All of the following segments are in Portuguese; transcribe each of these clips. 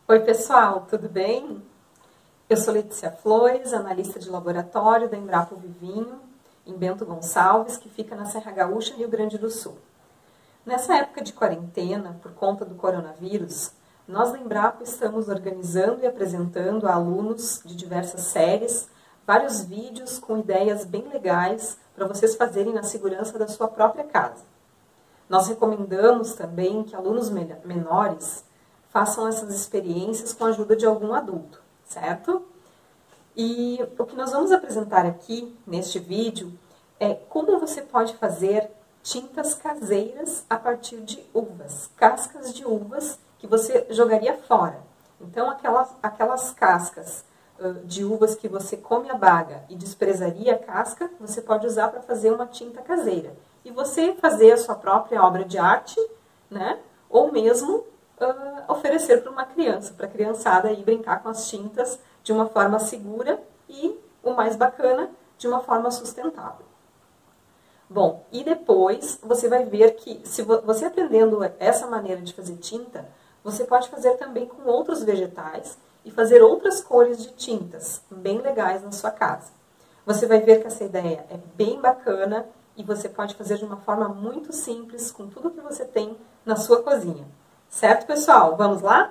Oi, pessoal, tudo bem? Eu sou Letícia Flores, analista de laboratório da Embrapa Vivinho, em Bento Gonçalves, que fica na Serra Gaúcha, Rio Grande do Sul. Nessa época de quarentena, por conta do coronavírus, nós da Embrapa estamos organizando e apresentando a alunos de diversas séries vários vídeos com ideias bem legais para vocês fazerem na segurança da sua própria casa. Nós recomendamos também que alunos menores façam essas experiências com a ajuda de algum adulto, certo? E o que nós vamos apresentar aqui neste vídeo é como você pode fazer tintas caseiras a partir de uvas, cascas de uvas que você jogaria fora. Então, aquelas cascas de uvas que você come a baga e desprezaria a casca, você pode usar para fazer uma tinta caseira. E você fazer a sua própria obra de arte, né? Ou mesmo oferecer para uma criança, para a criançada ir brincar com as tintas de uma forma segura e, o mais bacana, de uma forma sustentável. Bom, e depois você vai ver que, se você aprendendo essa maneira de fazer tinta, você pode fazer também com outros vegetais e fazer outras cores de tintas bem legais na sua casa. Você vai ver que essa ideia é bem bacana e você pode fazer de uma forma muito simples com tudo que você tem na sua cozinha. Certo, pessoal? Vamos lá?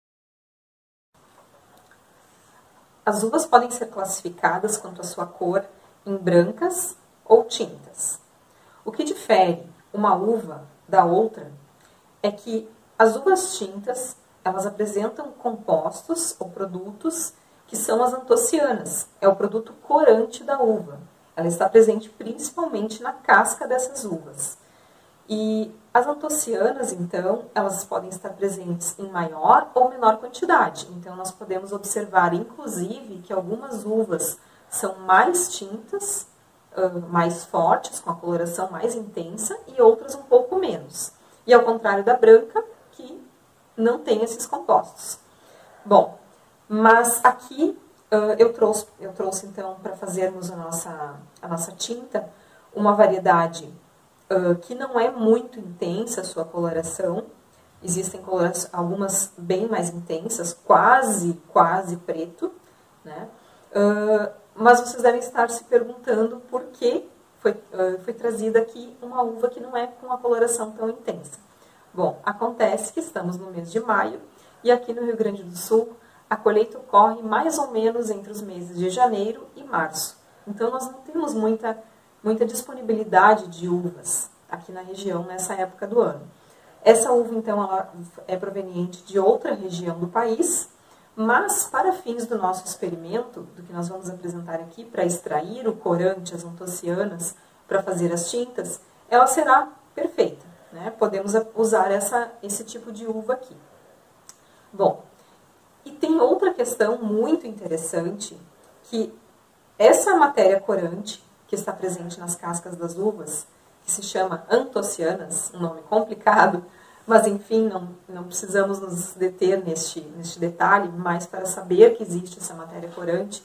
As uvas podem ser classificadas quanto à sua cor em brancas ou tintas. O que difere uma uva da outra é que as uvas tintas, elas apresentam compostos ou produtos que são as antocianas. É o produto corante da uva. Ela está presente principalmente na casca dessas uvas. E as antocianas, então, elas podem estar presentes em maior ou menor quantidade. Então, nós podemos observar, inclusive, que algumas uvas são mais tintas, mais fortes, com a coloração mais intensa, e outras um pouco menos. E ao contrário da branca, que não tem esses compostos. Bom, mas aqui eu trouxe então, para fazermos a nossa tinta, uma variedade que não é muito intensa a sua coloração. Existem algumas bem mais intensas, quase preto, né? Mas vocês devem estar se perguntando por que foi trazida aqui uma uva que não é com a coloração tão intensa. Bom, acontece que estamos no mês de maio e aqui no Rio Grande do Sul a colheita ocorre mais ou menos entre os meses de janeiro e março. Então nós não temos muita disponibilidade de uvas aqui na região nessa época do ano. Essa uva, então, ela é proveniente de outra região do país, mas para fins do nosso experimento, do que nós vamos apresentar aqui, para extrair o corante, as antocianas, para fazer as tintas, ela será perfeita, né? Podemos usar esse tipo de uva aqui. Bom, e tem outra questão muito interessante, que essa matéria corante, que está presente nas cascas das uvas, que se chama antocianas, um nome complicado, mas enfim, não precisamos nos deter neste detalhe, mas para saber que existe essa matéria corante,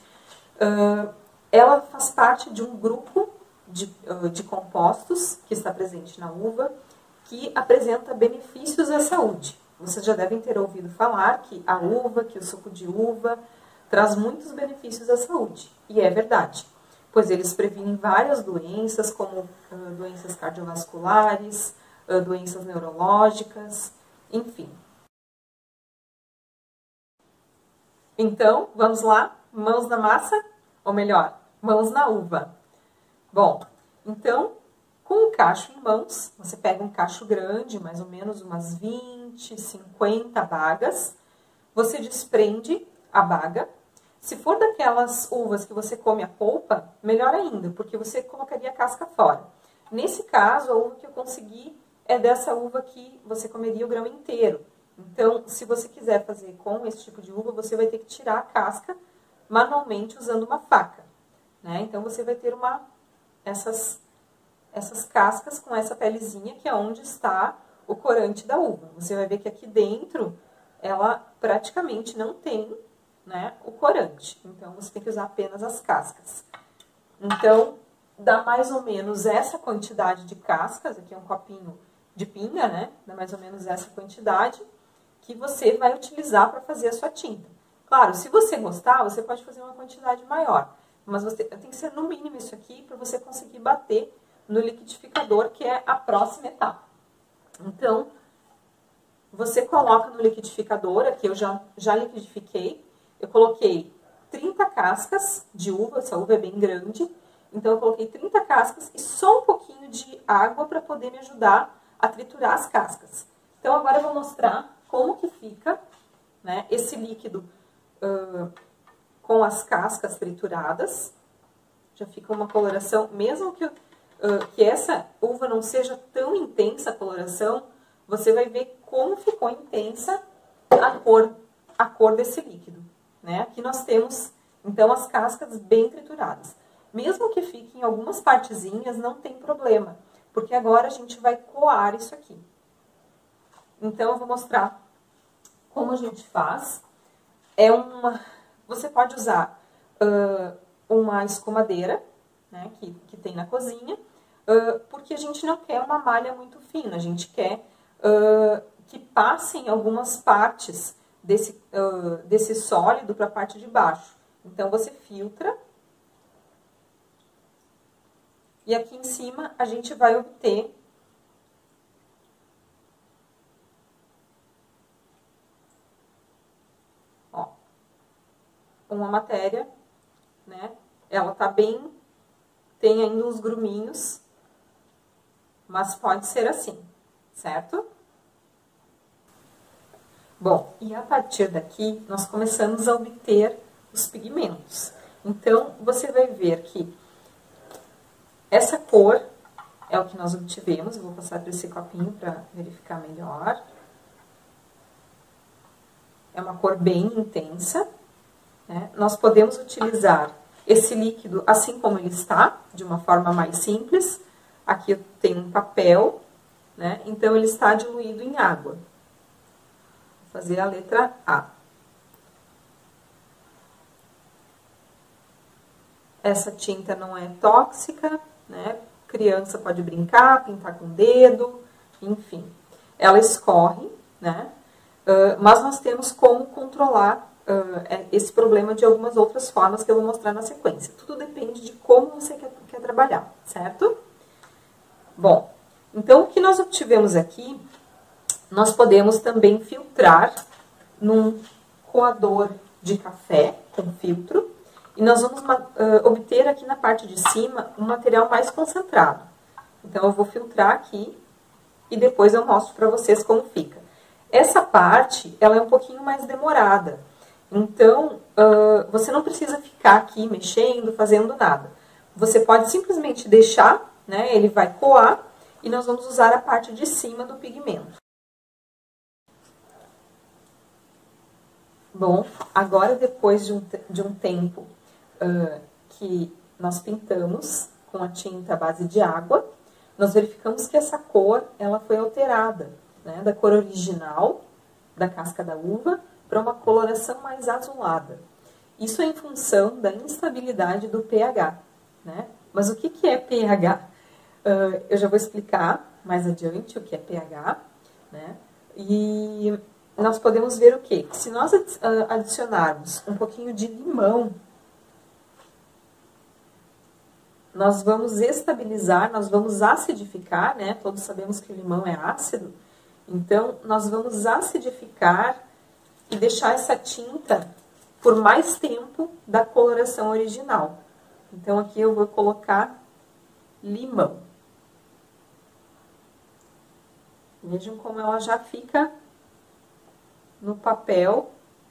ela faz parte de um grupo de compostos que está presente na uva, que apresenta benefícios à saúde. Vocês já devem ter ouvido falar que a uva, que o suco de uva, traz muitos benefícios à saúde, e é verdade. Pois eles previnem várias doenças, como doenças cardiovasculares, doenças neurológicas, enfim. Então, vamos lá? Mãos na massa? Ou melhor, mãos na uva. Bom, então, com o cacho em mãos, você pega um cacho grande, mais ou menos umas 20, 50 bagas, você desprende a baga. Se for daquelas uvas que você come a polpa, melhor ainda, porque você colocaria a casca fora. Nesse caso, a uva que eu consegui é dessa uva que você comeria o grão inteiro. Então, se você quiser fazer com esse tipo de uva, você vai ter que tirar a casca manualmente usando uma faca, né? Então, você vai ter essas cascas com essa pelezinha, que é onde está o corante da uva. Você vai ver que aqui dentro, ela praticamente não tem, né, o corante. Então, você tem que usar apenas as cascas. Então, dá mais ou menos essa quantidade de cascas. Aqui é um copinho de pinga, né? Dá mais ou menos essa quantidade. que você vai utilizar para fazer a sua tinta. Claro, se você gostar, você pode fazer uma quantidade maior, mas você tem que ser no mínimo isso aqui para você conseguir bater no liquidificador, que é a próxima etapa. Então, você coloca no liquidificador, aqui eu já liquidifiquei, eu coloquei 30 cascas de uva, essa uva é bem grande, então eu coloquei 30 cascas e só um pouquinho de água para poder me ajudar a triturar as cascas. Então agora eu vou mostrar como que fica, né, esse líquido com as cascas trituradas. Já fica uma coloração, mesmo que essa uva não seja tão intensa a coloração, você vai ver como ficou intensa a cor desse líquido, né? Aqui nós temos, então, as cascas bem trituradas. Mesmo que fiquem algumas partezinhas, não tem problema, porque agora a gente vai coar isso aqui. Então, eu vou mostrar como a gente faz. Você pode usar uma escumadeira, né, que tem na cozinha, porque a gente não quer uma malha muito fina, a gente quer que passem algumas partes desse sólido para a parte de baixo. Então, você filtra. E aqui em cima, a gente vai obter uma matéria, né? Ela tá bem, tem ainda uns gruminhos, mas pode ser assim, certo? Bom, e a partir daqui, nós começamos a obter os pigmentos. Então, você vai ver que essa cor é o que nós obtivemos. Eu vou passar por esse copinho para verificar melhor. É uma cor bem intensa, né? Nós podemos utilizar esse líquido assim como ele está, de uma forma mais simples. Aqui eu tenho um papel, né? Então ele está diluído em água. Vou fazer a letra A. Essa tinta não é tóxica, né? Criança pode brincar, pintar com o dedo, enfim. Ela escorre, né? Mas nós temos como controlar esse problema de algumas outras formas que eu vou mostrar na sequência. Tudo depende de como você quer trabalhar, certo? Bom, então o que nós obtivemos aqui, nós podemos também filtrar num coador de café com filtro. E nós vamos obter aqui na parte de cima um material mais concentrado. Então, eu vou filtrar aqui e depois eu mostro para vocês como fica. Essa parte, ela é um pouquinho mais demorada. Então, você não precisa ficar aqui mexendo, fazendo nada. Você pode simplesmente deixar, né? Ele vai coar e nós vamos usar a parte de cima do pigmento. Bom, agora depois de um tempo que nós pintamos com a tinta à base de água, nós verificamos que essa cor ela foi alterada, né, da cor original da casca da uva para uma coloração mais azulada. Isso é em função da instabilidade do pH, né? Mas o que é pH? Eu já vou explicar mais adiante o que é pH, né? E nós podemos ver o quê? Se nós adicionarmos um pouquinho de limão, nós vamos estabilizar, nós vamos acidificar, né? Todos sabemos que o limão é ácido. Então, nós vamos acidificar e deixar essa tinta por mais tempo da coloração original. Então, aqui eu vou colocar limão. Vejam como ela já fica no papel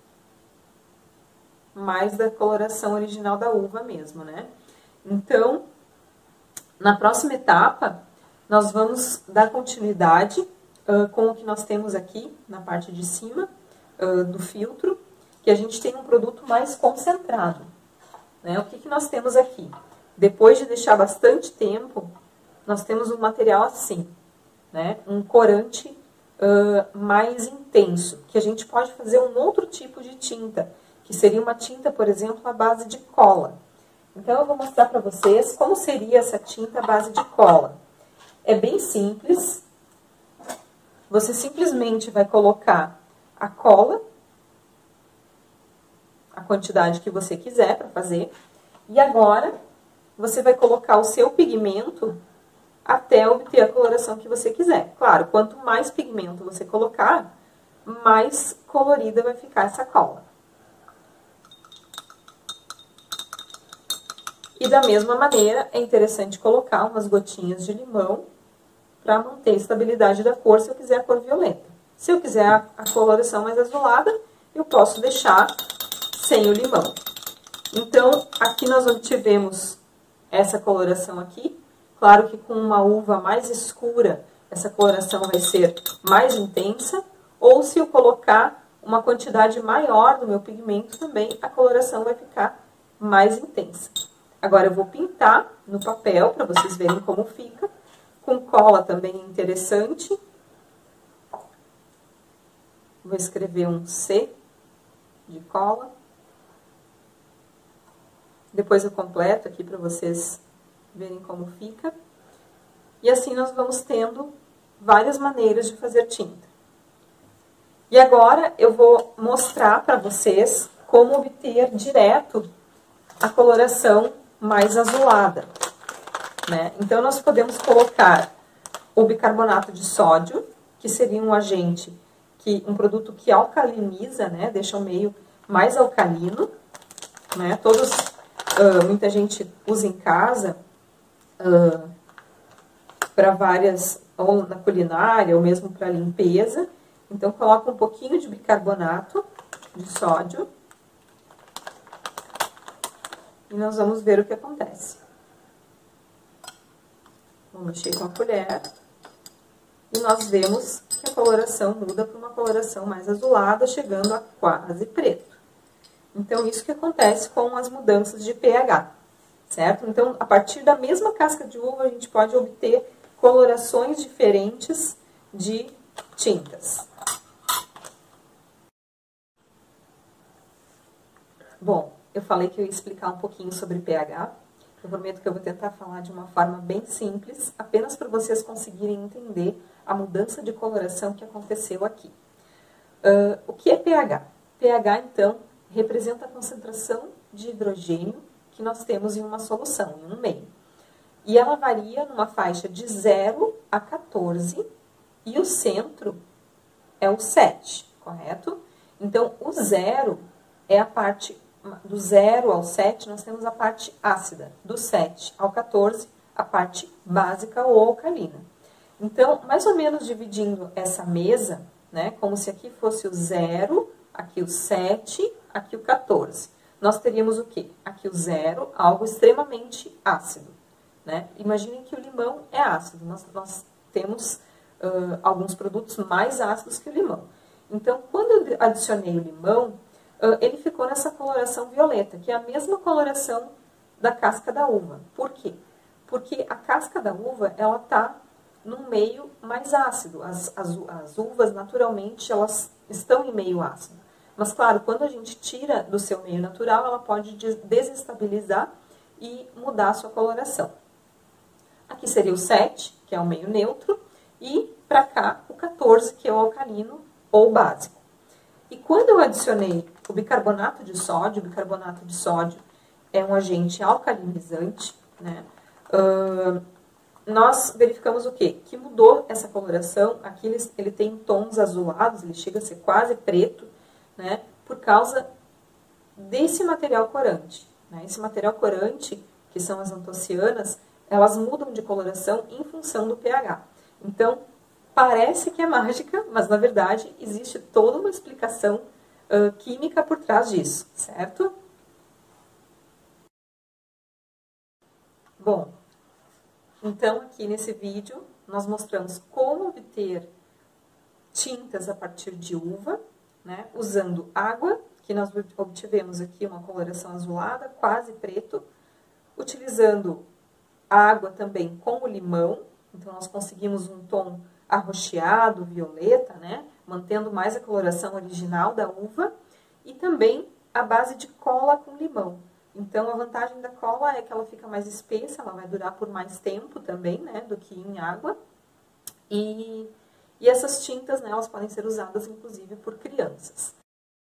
mais da coloração original da uva mesmo, né? Então, na próxima etapa, nós vamos dar continuidade com o que nós temos aqui na parte de cima do filtro, que a gente tem um produto mais concentrado, né? O que nós temos aqui? Depois de deixar bastante tempo, nós temos um material assim, né? Um corante mais intenso, que a gente pode fazer um outro tipo de tinta, que seria uma tinta, por exemplo, à base de cola. Então, eu vou mostrar para vocês como seria essa tinta à base de cola. É bem simples. Você simplesmente vai colocar a cola, a quantidade que você quiser para fazer. E agora, você vai colocar o seu pigmento até obter a coloração que você quiser. Claro, quanto mais pigmento você colocar, mais colorida vai ficar essa cola. E da mesma maneira, é interessante colocar umas gotinhas de limão para manter a estabilidade da cor, se eu quiser a cor violeta. Se eu quiser a coloração mais azulada, eu posso deixar sem o limão. Então, aqui nós obtivemos essa coloração aqui. Claro que com uma uva mais escura, essa coloração vai ser mais intensa. Ou se eu colocar uma quantidade maior do meu pigmento também, a coloração vai ficar mais intensa. Agora eu vou pintar no papel para vocês verem como fica. Com cola também é interessante. Vou escrever um C de cola. Depois eu completo aqui para vocês verem como fica. E assim nós vamos tendo várias maneiras de fazer tinta. E agora eu vou mostrar para vocês como obter direto a coloração mais azulada, né? Então, nós podemos colocar o bicarbonato de sódio, que seria um agente, um produto que alcaliniza, né? Deixa o meio mais alcalino, né? Muita gente usa em casa para várias, ou na culinária, ou mesmo para limpeza. Então, coloca um pouquinho de bicarbonato de sódio. E nós vamos ver o que acontece. Vou mexer com a colher. E nós vemos que a coloração muda para uma coloração mais azulada, chegando a quase preto. Então, isso que acontece com as mudanças de pH, certo? Então, a partir da mesma casca de uva, a gente pode obter colorações diferentes de tintas. Bom, eu falei que eu ia explicar um pouquinho sobre pH. Eu prometo que eu vou tentar falar de uma forma bem simples, apenas para vocês conseguirem entender a mudança de coloração que aconteceu aqui. O que é pH? pH, então, representa a concentração de hidrogênio que nós temos em uma solução, em um meio. E ela varia numa faixa de 0 a 14, e o centro é o 7, correto? Então, o 0 é a parte... Do 0 ao 7, nós temos a parte ácida. Do 7 ao 14, a parte básica ou alcalina. Então, mais ou menos dividindo essa mesa, né, como se aqui fosse o 0, aqui o 7, aqui o 14. Nós teríamos o quê? Aqui o 0, algo extremamente ácido, né? Imaginem que o limão é ácido. Nós temos alguns produtos mais ácidos que o limão. Então, quando eu adicionei o limão, ele ficou nessa coloração violeta, que é a mesma coloração da casca da uva. Por quê? Porque a casca da uva, ela está num meio mais ácido. As uvas, naturalmente, elas estão em meio ácido. Mas, claro, quando a gente tira do seu meio natural, ela pode desestabilizar e mudar a sua coloração. Aqui seria o 7, que é o meio neutro, e para cá o 14, que é o alcalino ou básico. E quando eu adicionei o bicarbonato de sódio é um agente alcalinizante, né? Nós verificamos o quê? Que mudou essa coloração. Aqui ele tem tons azulados, ele chega a ser quase preto, né? Por causa desse material corante, né? Esse material corante, que são as antocianas, elas mudam de coloração em função do pH. Então, parece que é mágica, mas na verdade existe toda uma explicação química por trás disso, certo? Bom, então aqui nesse vídeo nós mostramos como obter tintas a partir de uva, né? Usando água, que nós obtivemos aqui uma coloração azulada, quase preto, utilizando a água também com o limão, então nós conseguimos um tom arroxeado, violeta, né? Mantendo mais a coloração original da uva, e também a base de cola com limão. Então, a vantagem da cola é que ela fica mais espessa, ela vai durar por mais tempo também, né, do que em água. E E essas tintas, né, elas podem ser usadas inclusive por crianças.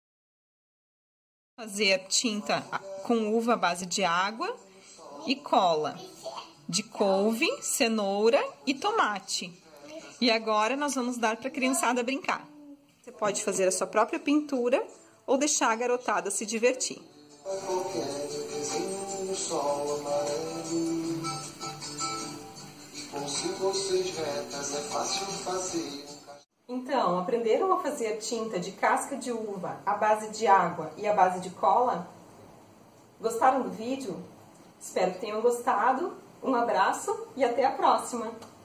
Fazer tinta com uva à base de água e cola, de couve, cenoura e tomate. E agora nós vamos dar para a criançada brincar. Você pode fazer a sua própria pintura ou deixar a garotada se divertir. Então, aprenderam a fazer tinta de casca de uva à base de água e à base de cola? Gostaram do vídeo? Espero que tenham gostado. Um abraço e até a próxima!